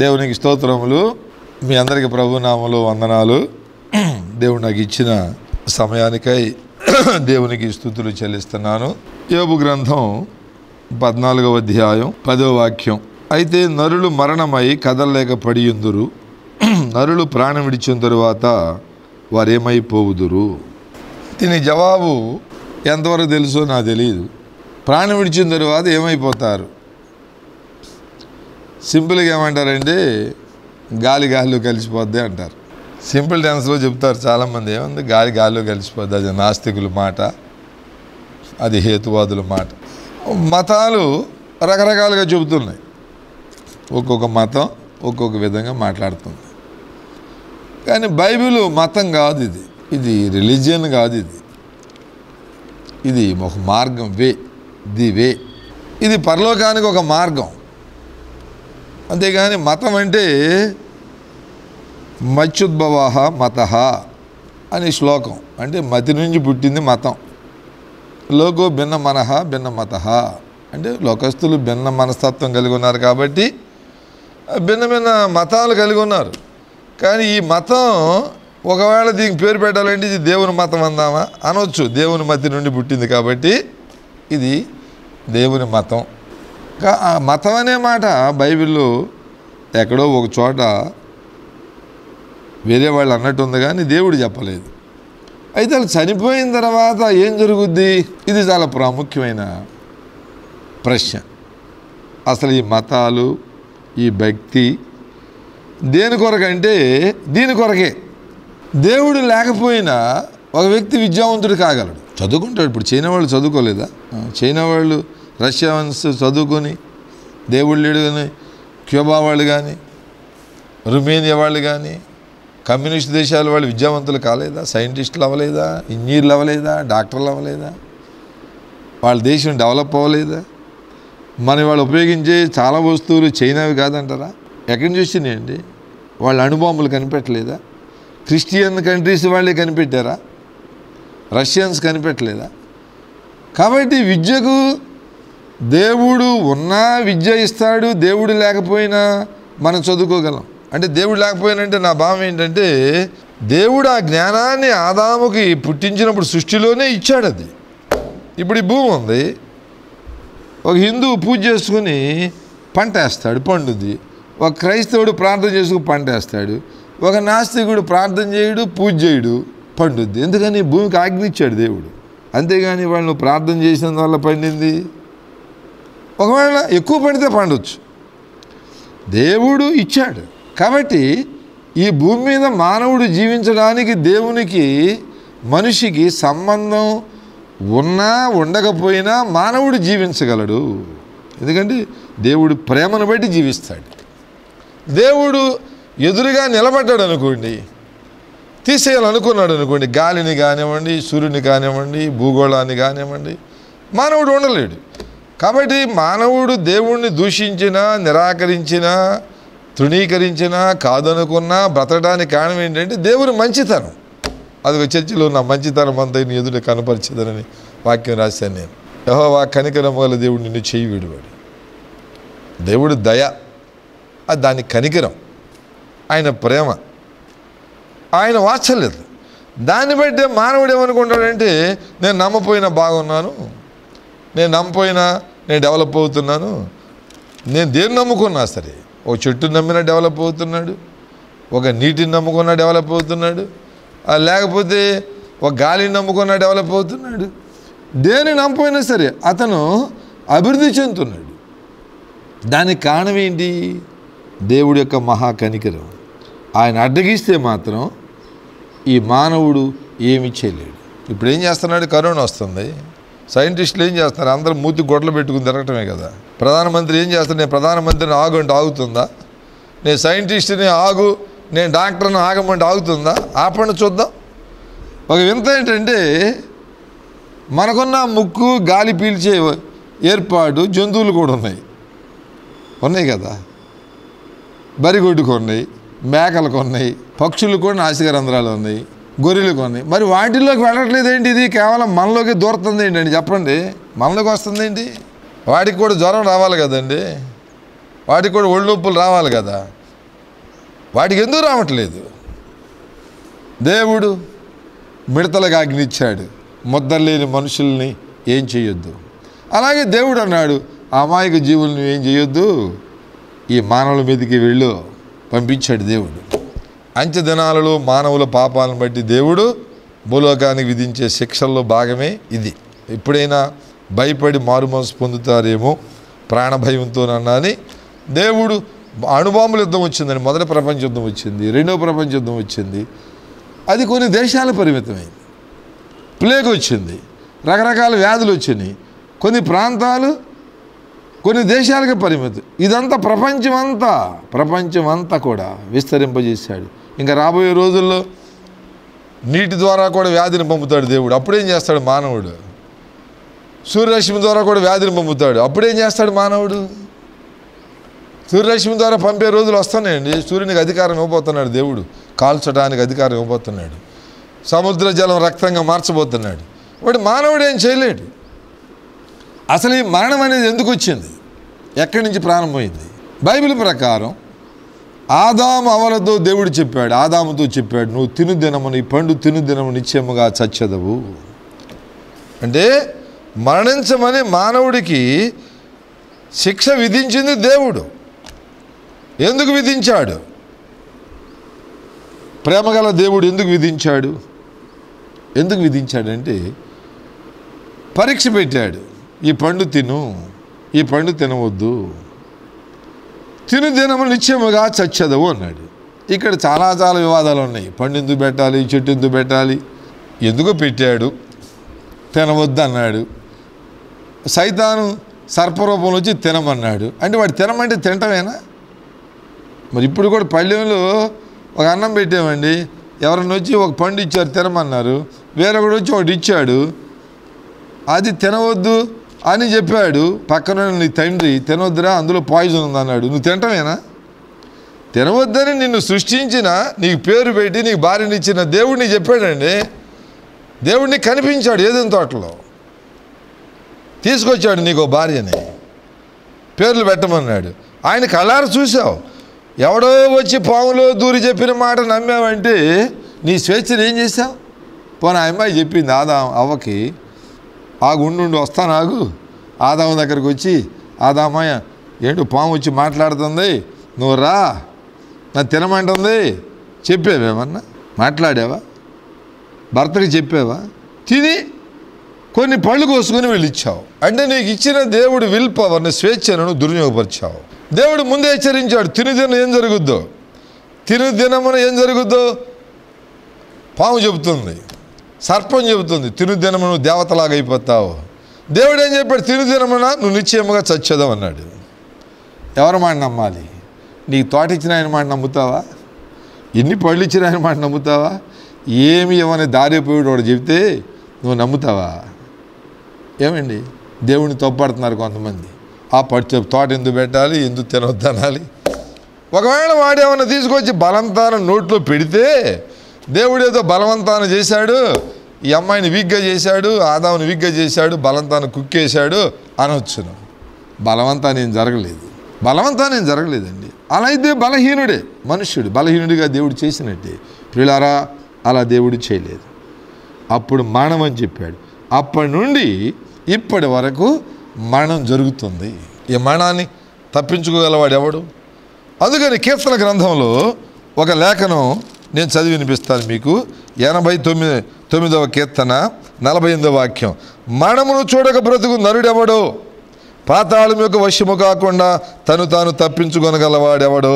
దేవునికి స్తోత్రములు. మీ అందరికీ ప్రభునామములో వందనాలు. దేవుడు నాకు ఇచ్చిన సమయానికై దేవునికి స్తుతులు చెల్లిస్తున్నాను. యోబు గ్రంథం 14వ అధ్యాయం 10వ వాక్యం. అయితే నరులు మరణమై కదలలేక పడియుందురు, నరులు ప్రాణం విడిచిన తరువాత వారేమైపోవుదురు. దీని జవాబు ఎంతవరకు తెలుసో నాకు తెలియదు. ప్రాణం విడిచిన తరువాత ఏమైపోతారు? సింపుల్గా ఏమంటారంటే గాలిలో కలిసిపోద్ది అంటారు. సింపుల్ టెన్స్లో చెప్తారు చాలామంది. ఏముంది, గాలిలో కలిసిపోద్ది. అది నాస్తికుల మాట, అది హేతువాదుల మాట. మతాలు రకరకాలుగా చెబుతున్నాయి. ఒక్కొక్క మతం ఒక్కొక్క విధంగా మాట్లాడుతుంది. కానీ బైబిల్ మతం కాదు, ఇది రిలీజియన్ కాదు. ఇది ఒక మార్గం, ది వే. ఇది పరలోకానికి ఒక మార్గం. అంతేగాని మతం అంటే మత్యుద్భవ మత అని శ్లోకం. అంటే మతి నుంచి పుట్టింది మతం. లోకో భిన్న మనః భిన్న మత అంటే లోకస్తులు భిన్న మనస్తత్వం కలిగి ఉన్నారు కాబట్టి భిన్న భిన్న మతాలు కలిగి ఉన్నారు. కానీ ఈ మతం ఒకవేళ దీనికి పేరు పెట్టాలంటే ఇది దేవుని మతం అందామా? అనవచ్చు. దేవుని మతి నుండి పుట్టింది కాబట్టి ఇది దేవుని మతం. మతం అనే మాట బైబిల్లో ఎక్కడో ఒక చోట వేరే వాళ్ళు అన్నట్టు ఉంది, కానీ దేవుడు చెప్పలేదు. అయితే వాళ్ళు చనిపోయిన తర్వాత ఏం జరుగుద్ది? ఇది చాలా ప్రాముఖ్యమైన ప్రశ్న. అసలు ఈ మతాలు, ఈ భక్తి దేని కొరకంటే దీని కొరకే. దేవుడు లేకపోయినా ఒక వ్యక్తి విద్యావంతుడు కాగలడు, చదువుకుంటాడు. ఇప్పుడు చైనా వాళ్ళు చదువుకోలేదా? చైనా వాళ్ళు, రష్యాన్స్ చదువుకొని దేవుడు లేడు కానీ, క్యూబా వాళ్ళు కానీ, రుమేనియా వాళ్ళు కానీ, కమ్యూనిస్ట్ దేశాల వాళ్ళు విద్యావంతులు కాలేదా? సైంటిస్టులు అవ్వలేదా? ఇంజనీర్లు అవ్వలేదా? డాక్టర్లు అవ్వలేదా? వాళ్ళ దేశం డెవలప్ అవ్వలేదా? మన వాళ్ళు ఉపయోగించే చాలా వస్తువులు చైనావి కాదంటారా? ఎక్కడి నుంచి వచ్చినాయండి? వాళ్ళ అణుబాంబులు కనిపెట్టలేదా? క్రిస్టియన్ కంట్రీస్ వాళ్ళే కనిపెట్టారా? రష్యన్స్ కనిపెట్టలేదా? కాబట్టి విద్యకు దేవుడు ఉన్నా విద్య ఇస్తాడు, దేవుడు లేకపోయినా మనం చదువుకోగలం. అంటే దేవుడు లేకపోయినంటే నా భావం ఏంటంటే, దేవుడు ఆ జ్ఞానాన్ని ఆదాముకి పుట్టించినప్పుడు సృష్టిలోనే ఇచ్చాడు. అది ఇప్పుడు ఈ భూమి ఉంది. ఒక హిందువు పూజ చేసుకుని పంట వేస్తాడు, పండుద్ది. ఒక క్రైస్తవుడు ప్రార్థన చేసుకుని పంట వేస్తాడు. ఒక నాస్తికుడు ప్రార్థన చేయడు, పూజ చేయడు, పండుద్ది. ఎందుకని? భూమికి ఆజ్ఞ ఇచ్చాడు దేవుడు. అంతేగాని వాళ్ళు ప్రార్థన చేసినందువల్ల పండింది. ఒకవేళ ఎక్కువ పండితే పండవచ్చు, దేవుడు ఇచ్చాడు. కాబట్టి ఈ భూమి మీద మానవుడు జీవించడానికి దేవునికి మనిషికి సంబంధం ఉన్నా ఉండకపోయినా మానవుడు జీవించగలడు. ఎందుకంటే దేవుడు ప్రేమను బట్టి జీవిస్తాడు. దేవుడు ఎదురుగా నిలబడ్డాడు అనుకోండి, తీసేయాలనుకున్నాడు అనుకోండి, గాలిని కానివ్వండి, సూర్యుని కానివ్వండి, భూగోళాన్ని కానివ్వండి, మానవుడు ఉండలేడు. కాబట్టి మానవుడు దేవుణ్ణి దూషించినా, నిరాకరించినా, తృణీకరించినా, కాదనుకున్నా బ్రతకడానికి కారణం ఏంటంటే దేవుని మంచితనం. అది చర్చిలో నా మంచితనం అంతా నీ ఎదుట కనపరిచేదనని వాక్యం రాశాను నేను. యెహోవా కనికరము గల దేవుడు నిన్ను చేయి విడువాడు. దేవుడు దయ, అది దాని కనికరం, ఆయన ప్రేమ, ఆయన వాత్సల్యత. దాన్ని బట్టే మానవుడు ఏమనుకుంటాడంటే, నేను నమ్మపోయినా బాగున్నాను, నేను నమ్మపోయినా నేను డెవలప్ అవుతున్నాను. నేను దేన్ని నమ్ముకున్నా సరే, ఒక చెట్టుని నమ్మినా డెవలప్ అవుతున్నాడు, ఒక నీటిని నమ్ముకున్నా డెవలప్ అవుతున్నాడు, లేకపోతే ఒక గాలిని నమ్ముకున్నా డెవలప్ అవుతున్నాడు. దేన్ని నమ్మపోయినా సరే అతను అభివృద్ధి చెందుతున్నాడు. దానికి కారణం ఏంటి? దేవుడి యొక్క మహాకనికరం. ఆయన అడ్డగిస్తే మాత్రం ఈ మానవుడు ఏమి చేయలేడు. ఇప్పుడు ఏం చేస్తున్నాడు? కరోనా వస్తుంది. సైంటిస్టులు ఏం చేస్తున్నారు? అందరూ మూతి గొడ్డలు పెట్టుకుని తిరగటమే కదా. ప్రధానమంత్రి ఏం చేస్తారు? నేను ప్రధానమంత్రిని ఆగు అంటే ఆగుతుందా? నేను సైంటిస్ట్ని ఆగు, నేను డాక్టర్ని ఆగమంటే ఆగుతుందా? ఆపండి చూద్దాం. ఒక వింత ఏంటంటే, మనకున్న ముక్కు, గాలి పీల్చే ఏర్పాటు జంతువులు కూడా ఉన్నాయి కదా. బరిగొడ్డుకు ఉన్నాయి, మేకలకు ఉన్నాయి, పక్షులకు కూడా నాసిక రంధ్రాలు ఉన్నాయి, గొర్రెలకు ఉన్నాయి. మరి వాటిల్లోకి వెళ్ళట్లేదు ఏంటి? ఇది కేవలం మనలోకి దూరుతుంది ఏంటండి? చెప్పండి, మనలోకి వస్తుంది ఏంటి? వాటికి కూడా జ్వరం రావాలి కదండి, వాటికి కూడా ఒళ్ళు నొప్పులు రావాలి కదా. వాటికి ఎందుకు రావట్లేదు? దేవుడు మిడతలకు ఆజ్ఞిచ్చాడు, ముద్దలేని మనుషుల్ని ఏం చేయొద్దు. అలాగే దేవుడు అన్నాడు, అమాయక జీవులను ఏం చేయొద్దు, ఈ మానవుల మీదకి వెళ్ళు పంపించాడు దేవుడు. అంచె దినాలలో మానవుల పాపాలను బట్టి దేవుడు భూలోకానికి విధించే శిక్షల్లో భాగమే ఇది. ఎప్పుడైనా భయపడి మారుమనసు పొందుతారేమో ప్రాణభయంతోనన్నా అని దేవుడు అణుబాంబుల యుద్ధం వచ్చిందని, మొదటి ప్రపంచ యుద్ధం వచ్చింది, రెండవ ప్రపంచ యుద్ధం వచ్చింది, అది కొన్ని దేశాల పరిమితమైంది. ప్లేగ్ వచ్చింది, రకరకాల వ్యాధులు వచ్చినాయి, కొన్ని ప్రాంతాలు కొన్ని దేశాలకు పరిమితం. ఇదంతా ప్రపంచమంతా కూడా విస్తరింపజేశాడు. ఇంకా రాబోయే రోజుల్లో నీటి ద్వారా కూడా వ్యాధిని పంపుతాడు దేవుడు. అప్పుడేం చేస్తాడు మానవుడు? సూర్యరశ్మి ద్వారా కూడా వ్యాధిని పంపుతాడు. అప్పుడేం చేస్తాడు మానవుడు? సూర్యరశ్మి ద్వారా పంపే రోజులు వస్తున్నాయండి. సూర్యునికి అధికారం ఇవ్వబోతున్నాడు దేవుడు, కాల్చడానికి అధికారం ఇవ్వబోతున్నాడు. సముద్ర జలం రక్తంగా మార్చబోతున్నాడు. వాడు మానవుడు ఏం చేయలేడు. అసలు ఈ మరణం అనేది ఎందుకు వచ్చింది? ఎక్కడి నుంచి ప్రారంభమైంది? బైబిల్ ప్రకారం ఆదాము అవలతో దేవుడు చెప్పాడు, ఆదాముతో చెప్పాడు, నువ్వు తిను దినమును, ఈ పండు తిను దినము నిశ్చయముగా చచ్చెదవు. అంటే మరణించమని మానవుడికి శిక్ష విధించింది దేవుడు. ఎందుకు విధించాడు? ప్రేమగల దేవుడు ఎందుకు విధించాడు? ఎందుకు విధించాడంటే పరీక్ష పెట్టాడు. ఈ పండు తిను, ఈ పండు తినవద్దు, తిను దినము నిశ్చయముగా చచ్చెదవు అన్నాడు. ఇక్కడ చాలా వివాదాలు ఉన్నాయి. పండు ఎందుకు పెట్టాలి, చెట్టు ఎందుకు పెట్టాలి, ఎందుకు పెట్టాడు, తినవద్దు అన్నాడు. సైతాను సర్పరూపంలో వచ్చి తినమన్నాడు. అంటే వాడు తినమంటే తింటమేనా? మరి ఇప్పుడు కూడా పళ్ళెంలో ఒక అన్నం పెట్టామండి, ఎవరన్నా వచ్చి ఒక పండు ఇచ్చారు తినమన్నారు, వేరొకడు వచ్చి ఒకటి ఇచ్చాడు, అది తినవద్దు అని చెప్పాడు. పక్కన నీ తండ్రి తినవద్దురా, అందులో పాయిజన్ ఉందన్నాడు. నువ్వు తింటమేనా? తినవద్దని నిన్ను సృష్టించిన, నీకు పేరు పెట్టి నీకు భార్యనిచ్చిన దేవుడిని చెప్పాడండి. దేవుడిని కనిపించాడు ఏదైనా తోటలో, తీసుకొచ్చాడు నీకు భార్యని, పేర్లు పెట్టమన్నాడు. ఆయన కళ్ళారు చూసావు. ఎవడో వచ్చి పాములో దూరి చెప్పిన మాట నమ్మావంటే నీ స్వేచ్ఛను ఏం చేసావు? పోనీ ఆ అమ్మాయి చెప్పింది అవ్వకి, ఉండు వస్తాను ఆగు. ఆదాము దగ్గరికి వచ్చి, ఆదామయ్య ఏంటో పాము వచ్చి మాట్లాడుతుంది, నువ్వు రా, నన్ను తినమంటుంది. చెప్పావేమన్నా? మాట్లాడావా? భర్తకి చెప్పావా? తిని కొన్ని పళ్ళు కోసుకొని వెళ్ళిచ్చావు. అంటే నీకు ఇచ్చిన దేవుడు విల్ పవర్ని, స్వేచ్ఛను దుర్వినియోగపరిచావు. దేవుడు ముందే హెచ్చరించాడు, తినుదినం ఏం జరుగుద్దో, తినుదినమున ఏం జరుగుద్దో పాము చెబుతుంది, సర్పం చెబుతుంది, తినుదినమును దేవతలాగా అయిపోతావు. దేవుడు ఏం చెప్పాడు? తినుదినమున నువ్వు నిశ్చయముగా చచ్చేదావు అన్నాడు. ఎవరి మాట నమ్మాలి? నీకు తోట ఇచ్చిన ఆయన మాట నమ్ముతావా? ఎన్ని పళ్ళు ఇచ్చిన ఆయన మాట నమ్ముతావా? ఏమి ఏమని దారిపోయాడు వాడు చెబితే నువ్వు నమ్ముతావా? ఏమండి, దేవుడిని తప్పుపడుతున్నారు కొంతమంది. ఆ తోట ఎందుకు పెట్టాలి, ఎందుకు తినవద్దు అనాలి. ఒకవేళ వాడేమన్నా తీసుకొచ్చి బలవంతాన నోట్లో పెడితే, దేవుడు ఏదో బలవంతాన చేశాడు, ఈ అమ్మాయిని వీక్గా చేశాడు, ఆదాముని వీక్గా చేశాడు, బలవంతాన కుక్కేశాడు అనొచ్చును. బలవంతానేం జరగలేదండి. అలా అయితే బలహీనుడే మనుష్యుడు, బలహీనుడిగా దేవుడు చేసినట్టే. ప్రియులారా, అలా దేవుడు చేయలేదు. అప్పుడు మరణం అని చెప్పాడు. అప్పటి నుండి ఇప్పటి వరకు మరణం జరుగుతుంది. ఈ మరణాన్ని తప్పించుకోగలవాడు ఎవడు? అందుకని కీర్తన గ్రంథంలో ఒక లేఖనం నేను చదివి వినిపిస్తాను మీకు. 89వ కీర్తన 48వ వాక్యం. మరణమును చూడక బ్రతుకు నరుడెవడో, పాతాళం యొక్క వశము కాకుండా తాను తప్పించుకొనగలవాడెవడో.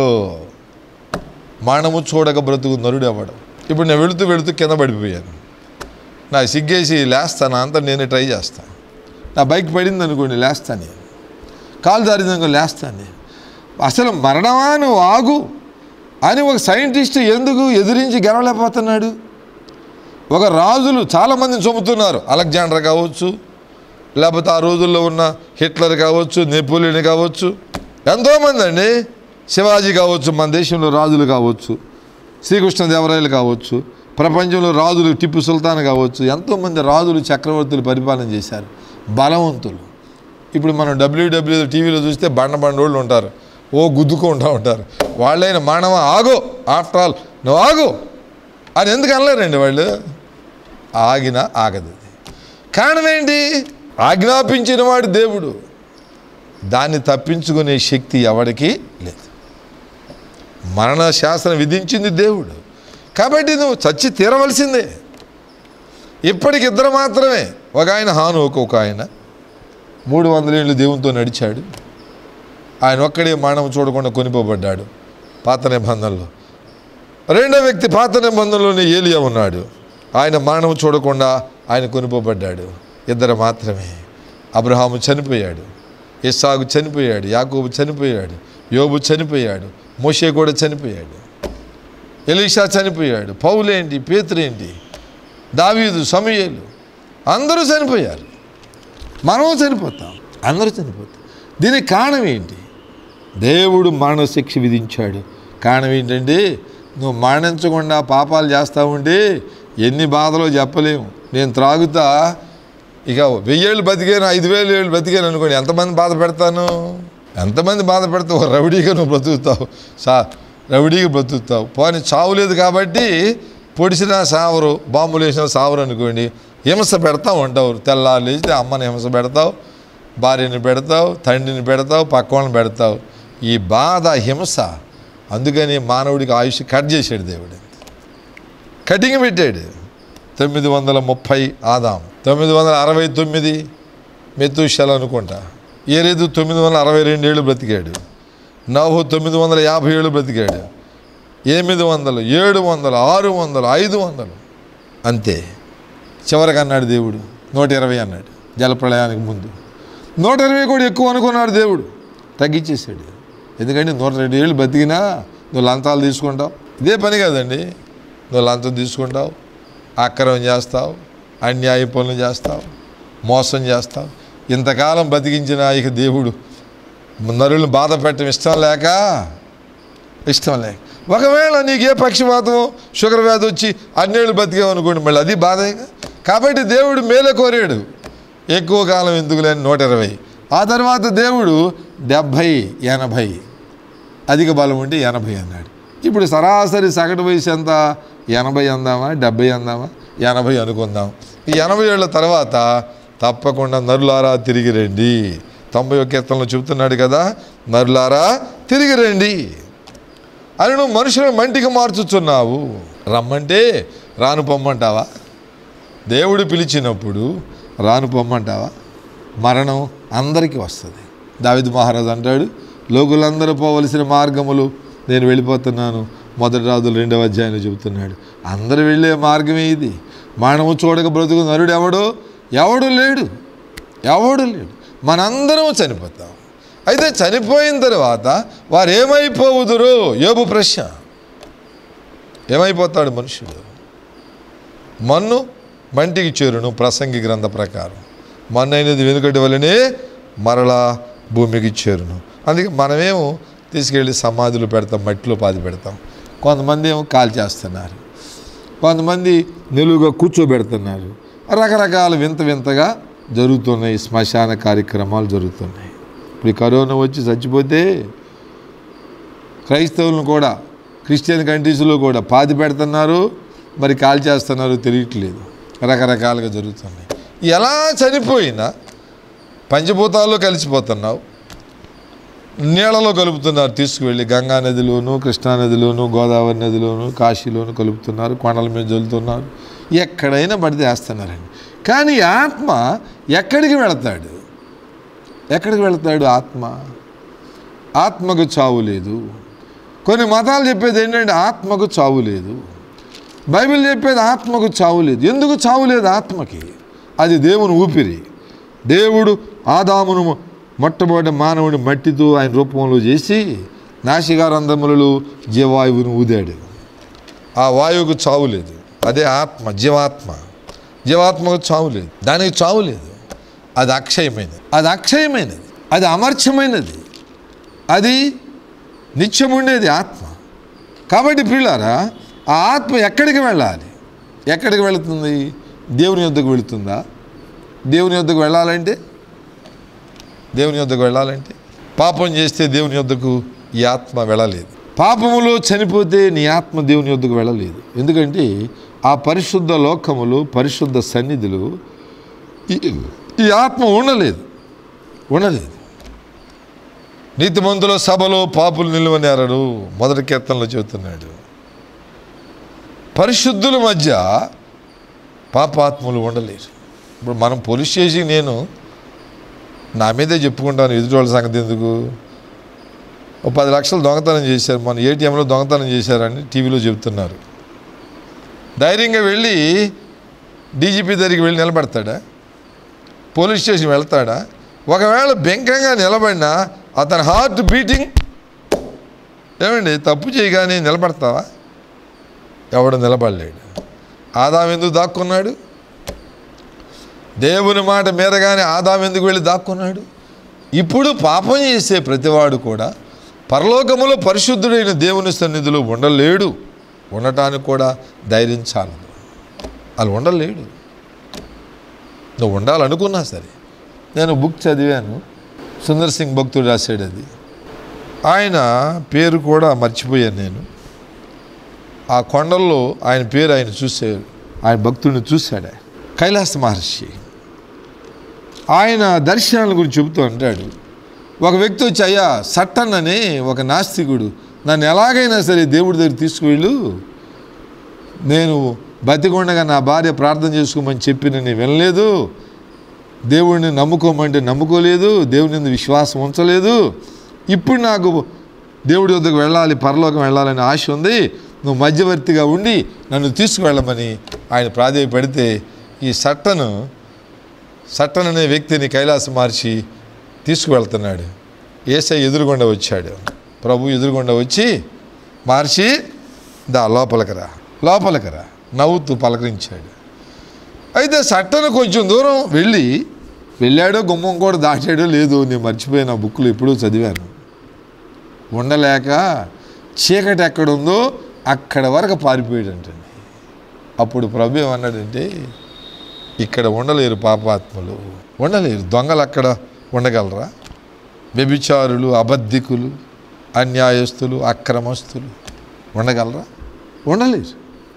మరణము చూడక బ్రతుకు నరుడెవడో. ఇప్పుడు నేను వెళుతూ కింద పడిపోయాను. నా సిగ్గేసి లేస్తాను, అంతా నేనే ట్రై చేస్తాను. నా బైక్ పడింది అనుకోండి, లేస్తాను నేను. కాలు జారిందనుకో, లేస్తాను నేను. అసలు మరణమా నువ్వు ఆగు అని ఒక సైంటిస్ట్ ఎందుకు ఎదిరించి గెలవలేకపోతున్నాడు? ఒక రాజులు చాలామందిని చంపుతున్నారు. అలెగ్జాండర్ కావచ్చు, లేకపోతే ఆ రోజుల్లో ఉన్న హిట్లర్ కావచ్చు, నెపోలియన్ కావచ్చు, ఎంతోమంది అండి, శివాజీ కావచ్చు, మన దేశంలో రాజులు కావచ్చు, శ్రీకృష్ణదేవరాయలు కావచ్చు, ప్రపంచంలో రాజులు టిప్పు సుల్తాన్ కావచ్చు, ఎంతోమంది రాజులు చక్రవర్తులు పరిపాలన చేశారు, బలవంతులు. ఇప్పుడు మనం టీవీలో చూస్తే బండోళ్ళు ఉంటారు, గుద్దుకుంటూ ఉంటారు. వాళ్ళైన మానవ ఆగో ఆఫ్టర్ ఆల్ నువ్వు ఆగు అని ఎందుకు అనలేరండి వాళ్ళు? ఆగినా ఆగదు. కారణం ఏంటి? ఆజ్ఞాపించిన వాడు దేవుడు, దాన్ని తప్పించుకునే శక్తి ఎవడికి లేదు. మరణ శాసనం విధించింది దేవుడు, కాబట్టి నువ్వు చచ్చి తీరవలసిందే. ఇప్పటికి ఇద్దరు మాత్రమే, ఒక ఆయన హానోకు, ఒక ఆయన 300 ఏళ్ళు దేవునితో నడిచాడు. ఆయన ఒక్కడే మరణం చూడకుండా కొనిపోబడ్డాడు పాత నిబంధనలో. రెండో వ్యక్తి పాత నిబంధనలోనే ఏలియా ఉన్నాడు, ఆయన మరణం చూడకుండా ఆయన కొనిపోబడ్డాడు. ఇద్దరు మాత్రమే. అబ్రహాము చనిపోయాడు, ఇస్సాకు చనిపోయాడు, యాకోబు చనిపోయాడు, యోబు చనిపోయాడు, మోషే కూడా చనిపోయాడు, ఎలీషా చనిపోయాడు, పౌలేంటి, పేతురేంటి, దావీదు, సమూయేలు, అందరూ చనిపోయారు. మనము చనిపోతాం, అందరూ చనిపోతాం. దీనికి కారణం ఏంటి? దేవుడు మరణశిక్ష విధించాడు. కారణం ఏంటంటే, నువ్వు మరణించకుండా పాపాలు చేస్తూ ఉంటే ఎన్ని బాధలో చెప్పలేము. నేను త్రాగుతా, ఇక 1000 ఏళ్ళు బతికాను, 5000 ఏళ్ళు బతికాను అనుకోండి, ఎంతమంది బాధ పెడతాను? ఎంతమంది బాధ పెడతావు? రౌడీగా నువ్వు బ్రతుకుతావు, రౌడీగా బ్రతుకుతావు. పోనీ చావు లేదు కాబట్టి పొడిచినా సావరు, బాంబులు వేసినా సావరు అనుకోండి, హింస పెడతా ఉంటావు. తెల్లారు లేచి అమ్మని హింస పెడతావు, భార్యని పెడతావు, తండ్రిని పెడతావు, పక్క వాళ్ళని పెడతావు. ఈ బాధ, హింస, అందుకని మానవుడికి ఆయుష్ కట్ చేశాడు దేవుడు, కటింగ్ పెట్టాడు. 930 ఆదాం, 969 మెతూషెల అనుకుంటా. ఏరేదు 962 ఏళ్ళు బ్రతికాడు. నోహు 950 ఏళ్ళు బ్రతికాడు. 800, 700, 600, 500 అంతే. చివరికి అన్నాడు దేవుడు 120 అన్నాడు. జలప్రళయానికి ముందు 120 కూడా ఎక్కువ అనుకున్నాడు దేవుడు, తగ్గించేశాడు. ఎందుకంటే 102 ఏళ్ళు బతికినా నువ్వు లంచాలు తీసుకుంటావు, ఇదే పని కదండి. నువ్వు లంచం తీసుకుంటావు, అక్రమం చేస్తావు, అన్యాయ పనులు చేస్తావు, మోసం చేస్తావు. ఇంతకాలం బతికించిన ఇక దేవుడు నరులను బాధ పెట్టడం ఇష్టం లేక ఒకవేళ నీకు ఏ పక్షపాతం, షుగర్ వ్యాధి వచ్చి అన్నేళ్ళు బతికావు అనుకోండి, మళ్ళీ అది బాధ. కాబట్టి దేవుడు మేలు కోరాడు, ఎక్కువ కాలం ఎందుకు లేని 120. ఆ తర్వాత దేవుడు 70, 80, అధిక బలం ఉంటే 80 అన్నాడు. ఇప్పుడు సరాసరి సగటు వయసు ఎంత? 80 అందామా, 70 అందామా, 80 అనుకుందాం. ఈ 80 ఏళ్ళ తర్వాత తప్పకుండా నరులారా తిరిగి రండి. 91 కీర్తనలో చెబుతున్నాడు కదా, నరులారా తిరిగి రండి అని. నువ్వు మనుషులను మంటికి మార్చుతున్నావు. రమ్మంటే రాను పొమ్మంటావా? దేవుడు పిలిచినప్పుడు రాను పొమ్మంటావా? మరణం అందరికీ వస్తుంది. దావీదు మహారాజు అంటాడు, లోకులందరూ పోవలసిన మార్గములు నేను వెళ్ళిపోతున్నాను. 1 రాజులు 2వ అధ్యాయంలో చెబుతున్నాడు. అందరూ వెళ్ళే మార్గమే ఇది. మరణము చూడక బ్రతుకు నరుడు ఎవడు లేడు. మనందరం చనిపోతాం. అయితే చనిపోయిన తర్వాత వారు ఏమైపోవుదురు? యోబు ప్రశ్న. ఏమైపోతాడు మనుషుడు? మన్ను మంటికి చేరును, ప్రసంగి గ్రంథ ప్రకారం. మన్నైనది వెనుకటి వలనే మరలా భూమికి చేరును. అందుకే మనమేమో తీసుకెళ్ళి సమాధులు పెడతాం, మట్టిలో పాతి పెడతాం. కొంతమంది ఏమో కాల్ చేస్తున్నారు, కొంతమంది నిలువుగా కూర్చోబెడుతున్నారు. రకరకాల వింతగా జరుగుతున్నాయి, శ్మశాన కార్యక్రమాలు జరుగుతున్నాయి. ఇప్పుడు కరోనా వచ్చి చచ్చిపోతే క్రైస్తవులను కూడా, క్రిస్టియన్ కంట్రీస్లో కూడా పాతి పెడుతున్నారు, మరి కాల్ చేస్తున్నారు, తెలియట్లేదు. రకరకాలుగా జరుగుతున్నాయి. ఎలా చనిపోయినా పంచభూతాల్లో కలిసిపోతున్నావు, నీళ్ళలో కలుపుతున్నారు, తీసుకువెళ్ళి గంగా నదిలోను, కృష్ణానదిలోను, గోదావరి నదిలోను, కాశీలోను కలుపుతున్నారు, కొండల మీద జల్లుతున్నారు, ఎక్కడైనా పడితే వేస్తున్నారండి. కానీ ఆత్మ ఎక్కడికి వెళతాడు? ఆత్మకు చావు లేదు. కొన్ని మతాలు చెప్పేది ఏంటంటే ఆత్మకు చావు లేదు. బైబిల్ చెప్పేది ఆత్మకు చావు లేదు. ఎందుకు చావు లేదు ఆత్మకి? అది దేవుని ఊపిరి. దేవుడు ఆదామును మొట్టమొదటి మానవుని మట్టితో ఆయన రూపంలో చేసి నాసికారంధ్రములలో జీవాయువును ఊదాడు. ఆ వాయువుకు చావు లేదు. అదే ఆత్మ, జీవాత్మకు చావు లేదు. దానికి చావు లేదు. అది అక్షయమైనది, అది అమర్త్యమైనది, అది నిత్యం ఉండేది ఆత్మ. కాబట్టి ప్రియులారా, ఆ ఆత్మ ఎక్కడికి వెళ్ళాలి? ఎక్కడికి వెళుతుంది? దేవుని యొద్దకు వెళుతుందా? దేవుని యొద్దకు వెళ్ళాలంటే పాపం చేస్తే దేవుని యొద్దకు ఈ ఆత్మ వెళ్ళలేదు. పాపములో చనిపోతే నీ ఆత్మ దేవుని యొద్దకు వెళ్ళలేదు. ఎందుకంటే ఆ పరిశుద్ధ లోకములు, పరిశుద్ధ సన్నిధులు ఈ ఆత్మ ఉండలేదు. నీతిమంతుల సభలో పాపులు నిలువనేరడు, మొదటి కీర్తనలో చెబుతున్నాడు. పరిశుద్ధుల మధ్య పాపాత్ములు ఉండలేరు. ఇప్పుడు మనం పోలీస్ స్టేషన్, నేను నా మీదే చెప్పుకుంటాను, ఎదుటి వాళ్ళ సంగతి ఎందుకు. 10 లక్షలు దొంగతనం చేశారు, మన ఏటీఎంలో దొంగతనం చేశారని టీవీలో చెబుతున్నారు. ధైర్యంగా వెళ్ళి డీజీపీ దగ్గరికి వెళ్ళి నిలబడతాడా? Police station వెళ్తాడా? ఒకవేళ బెంకంగా నిలబడినా అతని హార్ట్ బీటింగ్, ఏమండి తప్పు చేయగానే నిలబడతావా? ఎవడు నిలబడలేడు. ఆదాము ఎందుకు దాక్కున్నాడు? దేవుని మాట మీరగానే ఆదాము ఎందుకు వెళ్ళి దాక్కున్నాడు? ఇప్పుడు పాపం చేసే ప్రతివాడు కూడా పరలోకములో పరిశుద్ధుడైన దేవుని సన్నిధిలో ఉండలేడు. ఉండటానికి కూడా ధైర్యం చాలదు. వాళ్ళు ఉండలేడు. నువ్వు ఉండాలనుకున్నా సరే. నేను బుక్ చదివాను, సుందర్ సింగ్ భక్తుడు రాశాడు. అది ఆయన పేరు కూడా మర్చిపోయాను నేను. ఆ కొండల్లో ఆయన పేరు ఆయన చూశారు, ఆయన భక్తుడిని చూశాడు. కైలాస మహర్షి ఆయన దర్శనాల గురించి చెబుతూ అంటాడు, ఒక వ్యక్తి వచ్చి, అయ్యా సట్టన్ అని ఒక నాస్తికుడు నన్ను ఎలాగైనా సరే దేవుడి దగ్గర తీసుకువెళ్ళు, నేను బతికొండగా నా భార్య ప్రార్థన చేసుకోమని చెప్పి నేను వినలేదు, దేవుడిని నమ్ముకోమంటే నమ్ముకోలేదు, దేవుని విశ్వాసం ఉంచలేదు, ఇప్పుడు నాకు దేవుడి వద్దకు వెళ్ళాలి, పరలోకం వెళ్ళాలని ఆశ ఉంది, నువ్వు మధ్యవర్తిగా ఉండి నన్ను తీసుకువెళ్ళమని ఆయన ప్రాధేయపడితే ఈ సట్టన్ అనే వ్యక్తిని కైలాస మహర్షి తీసుకువెళ్తున్నాడు. యేసయ్య ఎదురుగుండా వచ్చాడు. ప్రభు ఎదురుగుండా వచ్చి, మహర్షి దా లోపలికి రా నవ్వుతూ పలకరించాడు. అయితే సట్టను కొంచెం దూరం వెళ్ళాడో గుమ్మం కూడా దాటాడో లేదో నేను మర్చిపోయిన బుక్లో ఎప్పుడూ చదివాను. ఉండలేక చీకటి ఎక్కడుందో అక్కడ వరకు పారిపోయాడంటండి. అప్పుడు ప్రభు ఏమన్నాడంటే, ఇక్కడ ఉండలేరు పాపాత్ములు, ఉండలేరు. దొంగలు అక్కడ ఉండగలరా? వ్యభిచారులు, అబద్ధికులు, అన్యాయస్తులు, అక్రమస్తులు ఉండగలరా? ఉండలేరు.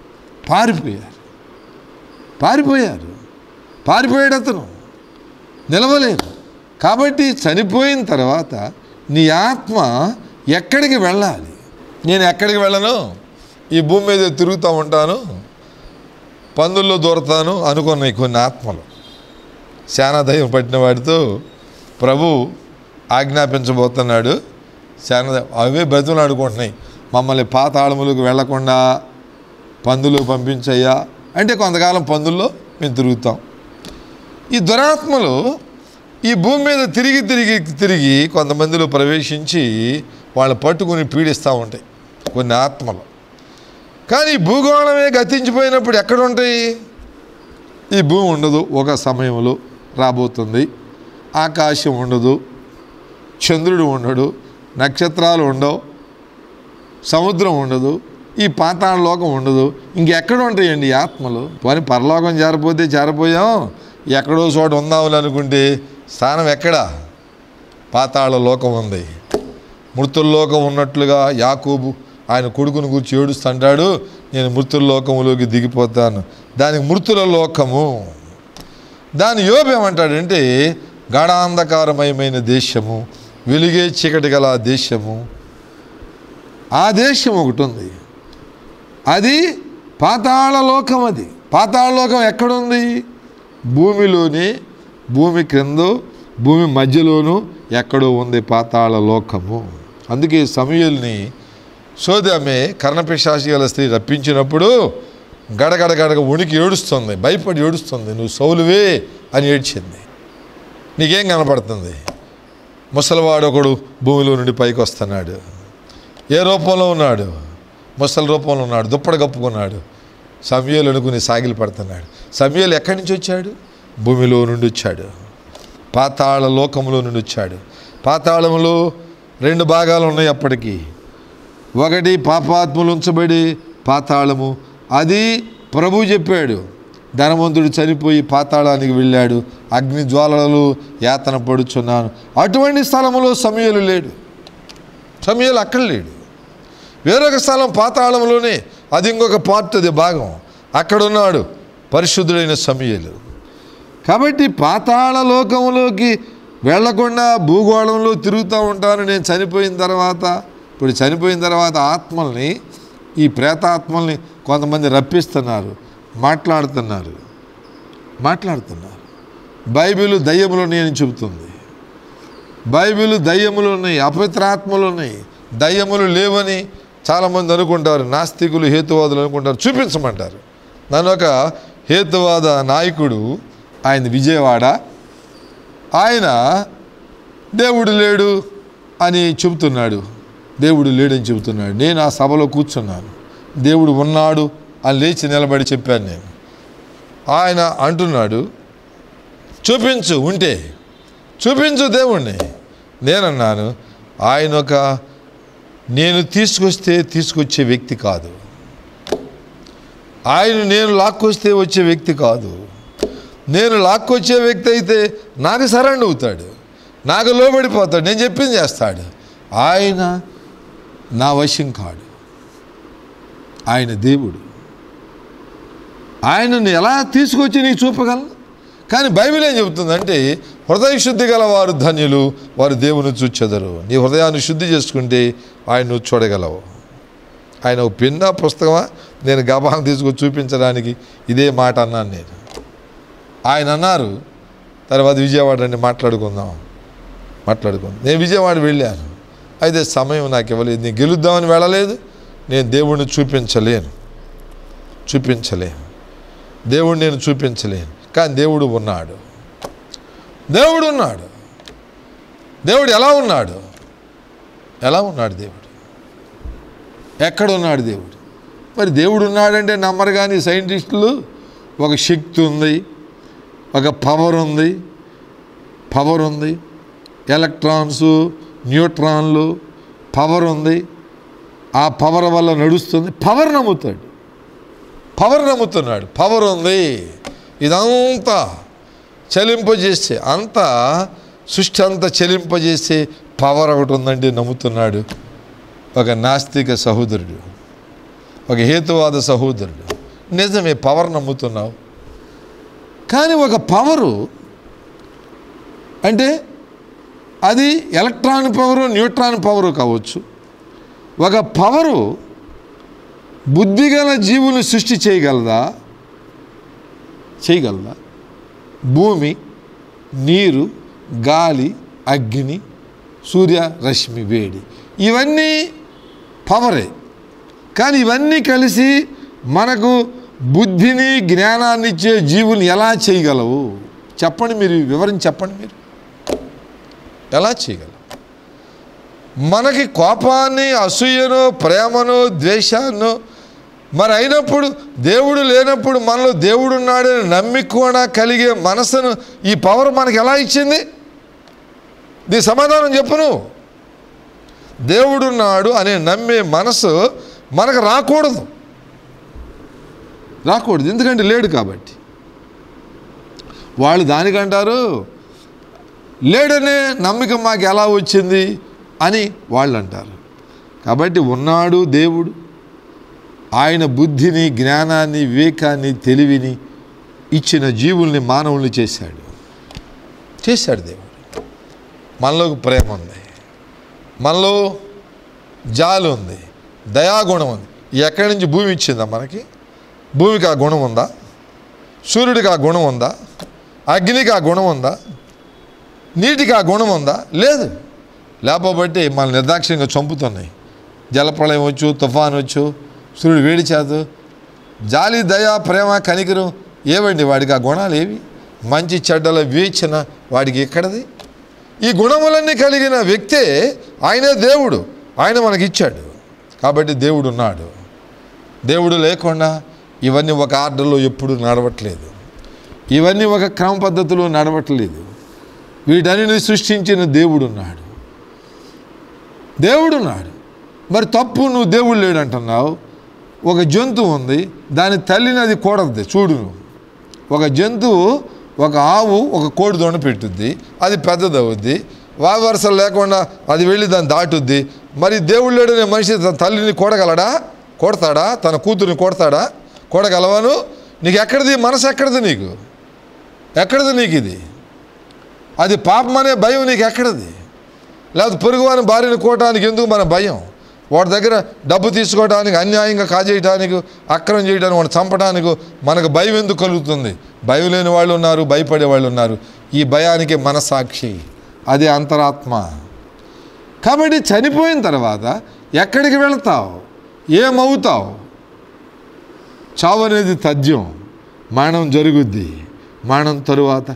పారిపోయాడు అతను, నిలవలేరు. కాబట్టి చనిపోయిన తర్వాత నీ ఆత్మ ఎక్కడికి వెళ్ళాలి? నేను ఎక్కడికి వెళ్ళను, ఈ భూమి మీద తిరుగుతూ ఉంటాను, పందుల్లో దూరతాను అనుకున్నాయి కొన్ని ఆత్మలు. శానాదయం పట్టిన వాడితో ప్రభు ఆజ్ఞాపించబోతున్నాడు. శానాదయం అవే బతులు ఆడుకుంటున్నాయి, మమ్మల్ని పాతాళములకు వెళ్లకుండా పందులు పంపించయ్యా అంటే కొంతకాలం పందుల్లో మేము తిరుగుతాం. ఈ దురాత్మలు ఈ భూమి మీద తిరిగి కొంతమందిలో ప్రవేశించి వాళ్ళని పట్టుకుని పీడిస్తూ ఉంటాయి కొన్ని ఆత్మలు. కానీ భూగోళమే గతించిపోయినప్పుడు ఎక్కడ ఉంటాయి? ఈ భూమి ఉండదు, ఒక సమయంలో రాబోతుంది. ఆకాశం ఉండదు, చంద్రుడు ఉండడు, నక్షత్రాలు ఉండవు, సముద్రం ఉండదు, ఈ పాతాళ లోకం ఉండదు. ఇంకెక్కడ ఉంటాయండి ఆత్మలు? పోనీ పరలోకం చేరపోయాం, ఎక్కడో చోట ఉందాములు అనుకుంటే స్థానం ఎక్కడా? పాతాళ లోకం ఉంది. మృతుల లోకం ఉన్నట్లుగా యాకోబు ఆయన కొడుకును గురించి ఏడుస్తుంటాడు, నేను మృతుల లోకములోకి దిగిపోతాను. దానికి మృతుల లోకము. దాని యోబు ఏమంటాడంటే, గాఢాంధకారమయమైన దేశము, వెలుగే చీకటి గల దేశము. ఆ దేశం ఒకటి ఉంది, అది పాతాళ లోకం. అది పాతాళ లోకం ఎక్కడుంది? భూమిలోనే, భూమి క్రిందో భూమి మధ్యలోనూ ఎక్కడో ఉంది పాతాళ లోకము. అందుకే సమూయేలుని సోదెమే కర్ణపిశాచి గల స్త్రీ రప్పించినప్పుడు గడగడ వణికి ఏడుస్తుంది, భయపడి ఏడుస్తుంది, నువ్వు సౌలువే అని ఏడ్చింది. నీకేం కనపడుతుంది? ముసలివాడు ఒకడు భూమిలో నుండి పైకి వస్తున్నాడు. ఏ రూపంలో ఉన్నాడు? ముసలి రూపంలో ఉన్నాడు, దుప్పటి కప్పుకున్నాడు. సమూయేలు అనుకుని సాగిలి పడుతున్నాడు. సమూయేలు ఎక్కడి నుంచి వచ్చాడు? భూమిలో నుండి వచ్చాడు, పాతాళ లోకములో నుండి వచ్చాడు. పాతాళములో 2 భాగాలు ఉన్నాయి అప్పటికి. ఒకటి పాపాత్ములు ఉంచబడి పాతాళము, అది ప్రభు చెప్పాడు. ధనవంతుడు చనిపోయి పాతాళానికి వెళ్ళాడు, అగ్ని జ్వాలలు యాతన పడుచున్నాను. అటువంటి స్థలములో సమూయేలు లేడు. సమూయేలు అక్కడ లేడు. వేరొక స్థలం పాతాళంలోనే, అది ఇంకొక పార్ట్, అది భాగం. అక్కడున్నాడు పరిశుద్ధుడైన సమూయేలు. కాబట్టి పాతాళ లోకంలోకి వెళ్లకుండా భూగోళంలో తిరుగుతూ ఉంటాను నేను చనిపోయిన తర్వాత. ఇప్పుడు చనిపోయిన తర్వాత ఆత్మల్ని, ఈ ప్రేతాత్మల్ని కొంతమంది రప్పిస్తున్నారు, మాట్లాడుతున్నారు. బైబిల్ దయ్యములు ఉన్నాయని చెబుతుంది. బైబిల్ దయ్యములు ఉన్నాయి, అపవిత్రాత్మలు ఉన్నాయి, దయ్యములు లేవని చాలామంది అనుకుంటారు. నాస్తికులు, హేతువాదులు అనుకుంటారు. చూపించమంటారు. నన్ను ఒక హేతువాద నాయకుడు, ఆయన విజయవాడ, ఆయన దేవుడు లేడు అని చెబుతున్నాడు. దేవుడు లేడని చెబుతున్నాడు. నేను ఆ సభలో కూర్చున్నాను. దేవుడు ఉన్నాడు అని లేచి నిలబడి చెప్పాను నేను. ఆయన అంటున్నాడు, చూపించు, ఉంటే చూపించు దేవుణ్ణి. నేనన్నాను, నేను తీసుకొచ్చే వ్యక్తి కాదు. నేను లాక్కొస్తే వచ్చే వ్యక్తి కాదు. నేను లాక్కొచ్చే వ్యక్తి అయితే నాకు సరెండర్ అవుతాడు, నాకు లోబడిపోతాడు, నేను చెప్పింది చేస్తాడు. ఆయన నా వశం కాడు. ఆయన దేవుడు. ఆయనను ఎలా తీసుకొచ్చి నీకు చూపగలను? కానీ బైబిల్ ఏం చెబుతుందంటే, హృదయ శుద్ధి గల వారు ధన్యులు, వారు దేవుని చూచెదరు. నీ హృదయాన్ని శుద్ధి చేసుకుంటే ఆయన నువ్వు చూడగలవు. ఆయన ఒక పెన్నా పుస్తకమా నేను గబాలను తీసుకొచ్చి చూపించడానికి ఇదే మాట అన్నాను నేను. ఆయన అన్నారు, తర్వాత విజయవాడ రండి మాట్లాడుకుందాం. నేను విజయవాడ వెళ్ళాను. అయితే సమయం నాకు ఇవ్వలేదు. నేను గెలుద్దామని వెళ్ళలేదు. నేను దేవుడిని చూపించలేను. దేవుడిని నేను చూపించలేను. కానీ దేవుడు ఉన్నాడు. దేవుడు ఎలా ఉన్నాడు? దేవుడు ఎక్కడ ఉన్నాడు? దేవుడు మరి దేవుడు ఉన్నాడంటే నమ్మరు. కానీ సైంటిస్టులు ఒక శక్తి ఉంది, ఒక పవర్ ఉంది, ఎలక్ట్రాన్స్, న్యూట్రాన్లు, పవర్ ఉంది. ఆ పవర్ వల్ల నడుస్తుంది. పవర్ నమ్ముతున్నాడు. పవర్ ఉంది. ఇదంతా చలింపజేసే, అంతా సృష్టి అంతా చలింపజేసే పవర్ ఒకటి ఉందండి నమ్ముతున్నాడు. ఒక నాస్తిక సహోదరుడు, ఒక హేతువాద సహోదరుడు. నిజమే, పవర్ నమ్ముతున్నావు. కానీ ఒక పవరు అంటే అది ఎలక్ట్రాన్ పవరు, న్యూట్రాన్ పవరు కావచ్చు. ఒక పవరు బుద్ధిగల జీవుని సృష్టి చేయగలదా? భూమి, నీరు, గాలి, అగ్ని, సూర్యరశ్మి, వేడి, ఇవన్నీ పవరే. కానీ ఇవన్నీ కలిసి మనకు బుద్ధిని, జ్ఞానాన్ని ఇచ్చే జీవుని ఎలా చేయగలవు? చెప్పండి, మీరు వివరించి చెప్పండి. మీరు ఎలా చేయగలవు? మనకి కోపాన్ని, అసూయను, ప్రేమను, ద్వేషాన్ని మరి అయినప్పుడు, దేవుడు లేనప్పుడు మనలో దేవుడు ఉన్నాడని నమ్మి కూడా కలిగే మనసును ఈ పవర్ మనకి ఎలా ఇచ్చింది? దీని సమాధానం చెప్పును. దేవుడున్నాడు అనే నమ్మే మనసు మనకు రాకూడదు. ఎందుకంటే లేడు కాబట్టి. వాళ్ళు దానికంటారు, లేడనే నమ్మకం మాకు ఎలా వచ్చింది అని వాళ్ళు అంటారు. కాబట్టి ఉన్నాడు దేవుడు. ఆయన బుద్ధిని, జ్ఞానాన్ని, వివేకాన్ని, తెలివిని ఇచ్చిన జీవుల్ని, మానవుల్ని చేశాడు దేవుడు. మనలోకి ప్రేమ ఉంది, మనలో జాలి ఉంది, దయాగుణం ఉంది. ఎక్కడి నుంచి భూమి ఇచ్చిందా మనకి? భూమికి ఆ గుణం ఉందా? సూర్యుడికి ఆ గుణం ఉందా? అగ్నికి ఆ గుణం ఉందా? నీటికి ఆ గుణం ఉందా? లేదు. లేకపోతే మన నిర్దాక్షిణ్యంగా చంపుతున్నాయి. జలప్రళయం వచ్చు, తుఫాను వచ్చు, సూర్యుడు వేడి చేదు. జాలి, దయ, ప్రేమ, కనికరం ఏవండి వాడికి? ఆ గుణాలు ఏవి? మంచి చెడ్డల వివేచన వాడికి ఎక్కడది? ఈ గుణములన్నీ కలిగిన వ్యక్తే ఆయనే దేవుడు. ఆయన మనకిచ్చాడు. కాబట్టి దేవుడు ఉన్నాడు. దేవుడు లేకుండా ఇవన్నీ ఒక ఆర్డర్లో ఎప్పుడు నడవట్లేదు. ఇవన్నీ ఒక క్రమ పద్ధతిలో నడవట్లేదు. వీటన్నిటిని సృష్టించిన దేవుడున్నాడు. మరి తప్పు, నువ్వు దేవుడు లేడంటున్నావు. ఒక జంతువు ఉంది, దాని తల్లిని అది కూడదు. చూడు, ఒక జంతువు, ఒక ఆవు ఒక కోడిదొండ పెట్టుద్ది, అది పెద్దదవుద్ది. వారసలు లేకుండా అది వెళ్ళి దాన్ని దాటుద్ది. మరి దేవుడు లేడనే మనిషి తన తల్లిని కొడతాడా? తన కూతురిని కొడతాడా? కొడగలవాను? నీకు ఎక్కడిది మనసు? ఎక్కడిది నీకు? ఎక్కడిది నీకు ఇది? అది పాపం అనే భయం నీకు ఎక్కడిది? లేకపోతే పొరుగువాని భార్యను కోయటానికి ఎందుకు మన భయం? వాడి దగ్గర డబ్బు తీసుకోవడానికి, అన్యాయంగా కాజేయటానికి, అక్రమం చేయడానికి, వాడిని చంపడానికి మనకు భయం ఎందుకు కలుగుతుంది? భయం లేని వాళ్ళు ఉన్నారు, భయపడే వాళ్ళు ఉన్నారు. ఈ భయానికి మనసాక్షి, అది అంతరాత్మ. కాబట్టి చనిపోయిన తర్వాత ఎక్కడికి వెళతావు? ఏమవుతావు? చావు అనేది తథ్యం. మరణం జరుగుద్ది. మరణం తరువాత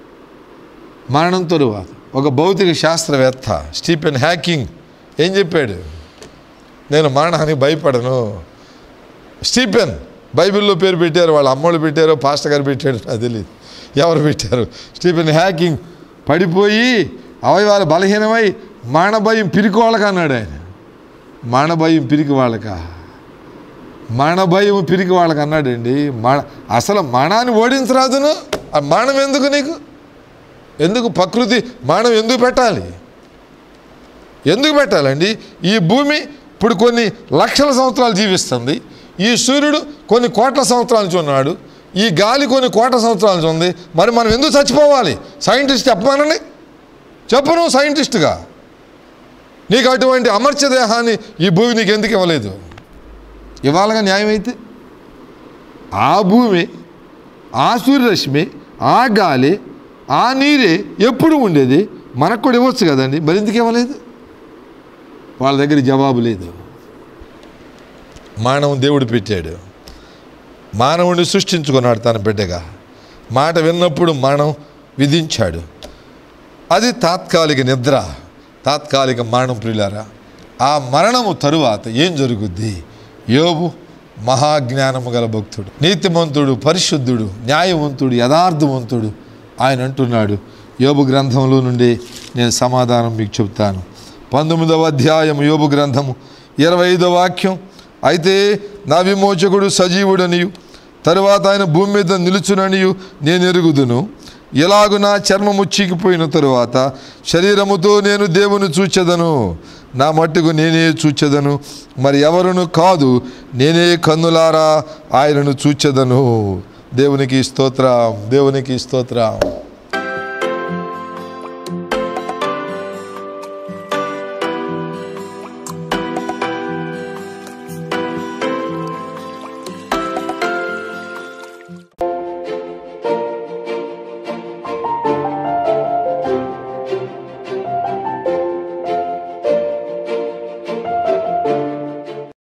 ఒక భౌతిక శాస్త్రవేత్త స్టీఫెన్ హాకింగ్ ఏం చెప్పాడు? నేను మరణానికి భయపడను. స్టీఫెన్ బైబిల్లో పేరు పెట్టారు, వాళ్ళ అమ్మోళ్ళు పెట్టారో పాస్టర్ గారు పెట్టాడు, నాకు తెలియదు ఎవరు పెట్టారు. స్టీఫెన్ హాకింగ్ పడిపోయి అవయవాలు బలహీనమై మరణభయం పిరికి వాళ్ళకి అన్నాడు ఆయన. మరణభయం పిరికి వాళ్ళకి అన్నాడండి. అసలు మరణాన్ని ఓడించరాదును. ఆ మరణం ఎందుకు నీకు? ఎందుకు ప్రకృతి మరణం ఎందుకు పెట్టాలండి? ఈ భూమి ఇప్పుడు కొన్ని లక్షల సంవత్సరాలు జీవిస్తుంది. ఈ సూర్యుడు కొన్ని కోట్ల సంవత్సరాల నుంచి ఉన్నాడు. ఈ గాలి కొన్ని కోట్ల సంవత్సరాల నుంచి ఉంది. మరి మనం ఎందుకు చచ్చిపోవాలి? సైంటిస్ట్ చెప్పమనని చెప్పను. సైంటిస్ట్గా నీకు అటువంటి అమర్త్య దేహాన్ని ఈ భూమి నీకు ఎందుకు ఇవ్వలేదు? ఇవాళగా న్యాయం అయితే ఆ భూమి, ఆ సూర్యరశ్మి, ఆ గాలి, ఆ నీరే ఎప్పుడు ఉండేది. మనకు కూడా ఇవ్వచ్చు కదండి, మరి ఎందుకు ఇవ్వలేదు? వాళ్ళ దగ్గర జవాబు లేదు. మానవం దేవుడు పెట్టాడు, మానవుడిని సృష్టించుకున్నాడు తన బిడ్డగా. మాట విన్నప్పుడు మరణం విధించాడు. అది తాత్కాలిక నిద్ర, తాత్కాలిక మరణం. ప్రియులారా, ఆ మరణము తరువాత ఏం జరుగుద్ది? యోబు మహాజ్ఞానము గల భక్తుడు, నీతిమంతుడు, పరిశుద్ధుడు, న్యాయవంతుడు, యథార్థవంతుడు. ఆయన అంటున్నాడు, యోబు గ్రంథంలో నుండి నేను సమాధానం మీకు చెప్తాను. 19వ అధ్యాయం యోబు గ్రంథము 25వ వాక్యం. అయితే నా విమోచకుడు సజీవుడనియు తరువాత ఆయన భూమి మీద నిలుచుననియు నేను ఎరుగుదును. ఎలాగు నా చర్మము చీకిపోయిన తరువాత శరీరముతో నేను దేవుని చూచెదను. నా మట్టుకు నేనే చూచెదను, మరి ఎవరును కాదు. నేనే కన్నులారా ఆయనను చూచెదను. దేవునికి స్తోత్రం, దేవునికి స్తోత్రం.